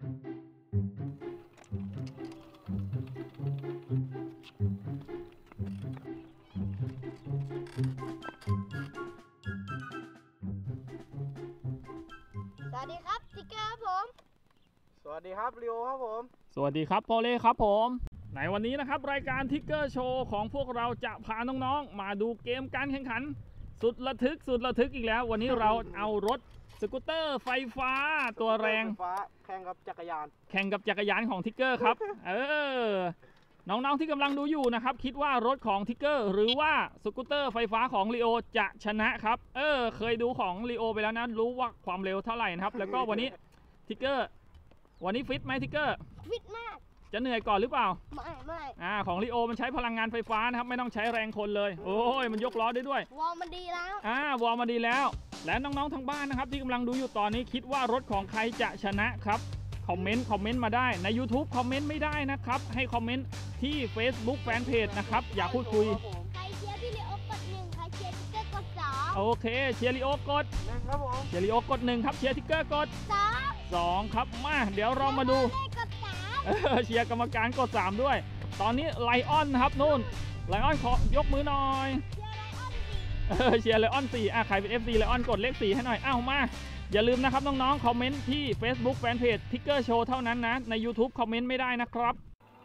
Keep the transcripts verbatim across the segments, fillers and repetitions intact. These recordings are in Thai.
สวัสดีครับทิกเกอร์ครับผมสวัสดีครับลีโอครับผมสวัสดีครับโพเล่ครับผมในวันนี้นะครับรายการทิกเกอร์โชว์ของพวกเราจะพาน้องๆมาดูเกมการแข่งขันสุดระทึกสุดระทึกอีกแล้ววันนี้เราเอารถสกูตเตอร์ไฟฟ้าตัวแรงไฟฟ้าแข่งกับจักรยานแข่งกับจักรยานของทิกเกอร์ครับเออน้องๆที่กำลังดูอยู่นะครับคิดว่ารถของทิกเกอร์หรือว่าสกูตเตอร์ไฟฟ้าของลีโอจะชนะครับเออเคยดูของลีโอไปแล้วนะรู้ว่าความเร็วเท่าไหร่นะครับแล้วก็วันนี้ทิกเกอร์วันนี้ฟิตไหมทิกเกอร์ฟิตมากจะเหนื่อยก่อนหรือเปล่าไม่ไม่อ่าของลีโอมันใช้พลังงานไฟฟ้านะครับไม่ต้องใช้แรงคนเลยโอ้ยมันยกล้อได้ด้วยวอลมันดีแล้วอ่าวอลมันดีแล้วและน้องๆทางบ้านนะครับที่กำลังดูอยู่ตอนนี้คิดว่ารถของใครจะชนะครับคอมเมนต์คอมเมนต์มาได้ใน YouTube คอมเมนต์ไม่ได้นะครับให้คอมเมนต์ที่ Facebook Fanpage นะครับอยากพูดคุยใครเชียร์พี่ลีโอกดหนึ่งใครเชียร์ทิกเกอร์กดสองโอเคเชียร์ลีโอกดหนึ่งครับผมเชียร์ลีโอกดหนึ่งครับเชียร์ทิกเกอร์กดสองสองครับมาเดี๋ยวเรามาดูเชียร์กรรมการกดสามด้วยตอนนี้ไลออนนะครับนู่นไลออนขอยกมือหน่อยเชียร์ไลออนสี่อ่ะใครเป็น เอฟ ซี ไลออนกดเลขสี่ให้หน่อยอ้าวมาอย่าลืมนะครับน้องๆคอมเมนต์ที่ Facebook Fanpage Ticker Show เท่านั้นนะใน YouTube คอมเมนต์ไม่ได้นะครับ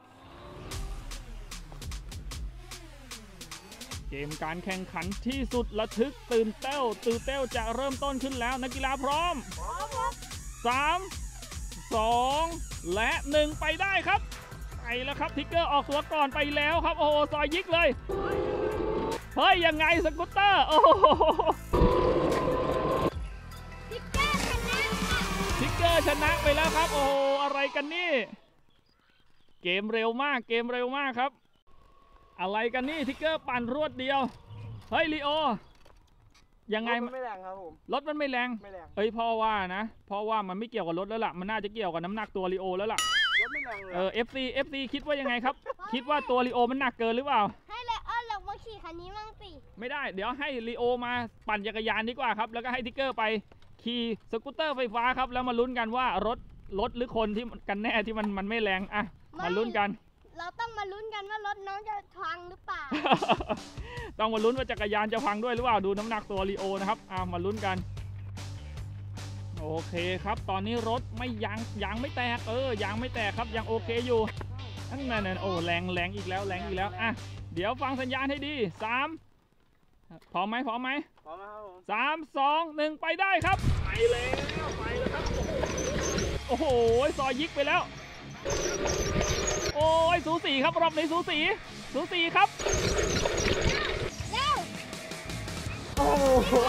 เกมการแข่งขันที่สุดระทึกตื่นเต้นตื่นเต้นจะเริ่มต้นขึ้นแล้วนักกีฬาพร้อมสามสองและหนึ่งไปได้ครับไปแล้วครับทิกเกอร์ออกตัวก่อนไปแล้วครับโอ้โหซอยยิกเลยเฮ้ยยังไงสกูตเตอร์โอ้โหทิกเกอร์ชนะทิกเกอร์ชนะไปแล้วครับโอ้โหอะไรกันนี่เกมเร็วมากเกมเร็วมากครับอะไรกันนี่ทิกเกอร์ปั่นรวดเดียวเฮ้ยลีโอยังไงรถมันไม่แรงครับผมรถมันไม่แรงไม่แรงเอ้ยพ่อว่านะพ่อว่ามันไม่เกี่ยวกับรถแล้วล่ะมันน่าจะเกี่ยวกับน้ำหนักตัวลีโอแล้วล่ะรถไม่แรงเลยเออ เอฟ ซี เอฟ ซี คิดว่ายังไงครับคิดว่าตัวลีโอมันหนักเกินหรือเปล่าให้เลออนลงมาขี่คันนี้มั่งสิไม่ได้เดี๋ยวให้ลีโอมาปั่นจักรยานดีกว่าครับแล้วก็ให้ทิกเกอร์ไปขี่สกูตเตอร์ไฟฟ้าครับแล้วมาลุ้นกันว่ารถรถหรือคนที่กันแน่ที่มันมันไม่แรงอ่ะมาลุ้นกันเราต้องมาลุ้นกันว่ารถน้องจะพังหรือเปล่าต้องมาลุ้นว่าจักรยานจะพังด้วยหรือเปล่าดูน้ำหนักตัวลีโอนะครับอ่ามาลุ้นกันโอเคครับตอนนี้รถไม่ยางยางไม่แตกเออยางไม่แตกครับยังโอเคอยู่นั่นนั่นโอ้แรงแรงอีกแล้วแรงอีกแล้วอ่ะเดี๋ยวฟังสัญญาณให้ดีสามพร้อมไหมพร้อมไหมพร้อมครับผมสามสองหนึ่งไปได้ครับไปแล้วไปแล้วครับโอ้โหซอยยิกไปแล้วโอ้ยสูสีครับรอบนี้สูสีสูสีครับเร็วโอ้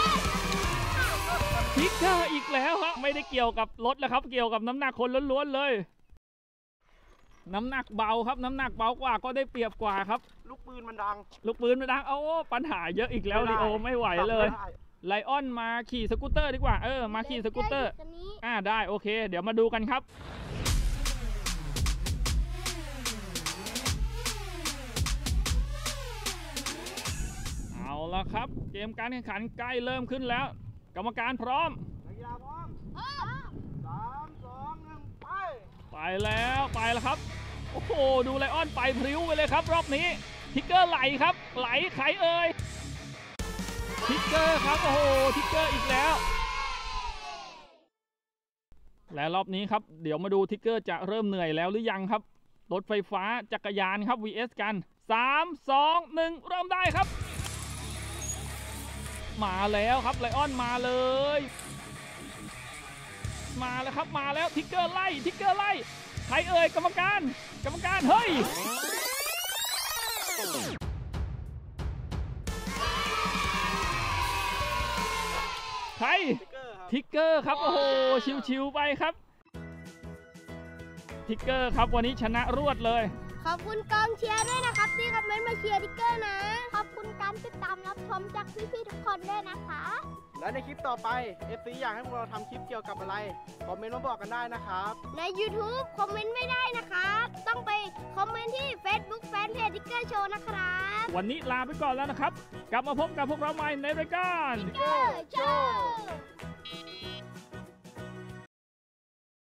ทิกเกอร์อีกแล้วครับไม่ได้เกี่ยวกับรถแล้วครับเกี่ยวกับน้ำหนักคนล้วนๆเลยน้ำหนักเบาครับน้ำหนักเบากว่าก็ได้เปรียบกว่าครับลูกปืนมันดังลูกปืนมันดังโอ้ปัญหาเยอะอีกแล้วลีโอไม่ไหวเลยไลออนมาขี่สกูตเตอร์ดีกว่าเออมาขี่สกูตเตอร์อ่าได้โอเคเดี๋ยวมาดูกันครับเอาละครับเกมการแข่งขันใกล้เริ่มขึ้นแล้วกรรมการพร้อมนักกีฬาพร้อมสามสองหนึ่งไปไปแล้วไปแล้วครับโอ้โหดูไลออนไปพริ้วไปเลยครับรอบนี้ทิกเกอร์ไหลครับไหลไขเอ่ยทิกเกอร์ครับโอ้โหทิกเกอร์อีกแล้วและรอบนี้ครับเดี๋ยวมาดูทิกเกอร์จะเริ่มเหนื่อยแล้วหรือยังครับรถไฟฟ้าจักรยานครับ วี เอส กันสามสองหนึ่งเริ่มได้ครับมาแล้วครับไลออนมาเลยมาแล้วครับมาแล้วทิกเกอร์ไล่ทิกเกอร์ไล่ใครเอ่ยกรรมการกรรมการเฮ้ยใครทิกเกอร์ครับโอ้โหชิวๆไปครับทิกเกอร์ครับวันนี้ชนะรวดเลยขอบคุณกองเชียร์ด้วยนะครับที่คอมเมนต์มาเชียร์ทิกเกอร์นะขอบคุณการติดตามรับชมจากพี่ๆทุกคนด้วยนะคะและในคลิปต่อไป เอฟ ซี อยากให้พวกเราทำคลิปเกี่ยวกับอะไรคอมเมนต์มาบอกกันได้นะครับใน YouTube คอมเมนต์ไม่ได้นะครับต้องไปคอมเมนต์ที่ Facebook Fanpage Ticker Show นะครับวันนี้ลาไปก่อนแล้วนะครับกลับมาพบกับพวกเราใหม่ในรายการ Ticker Show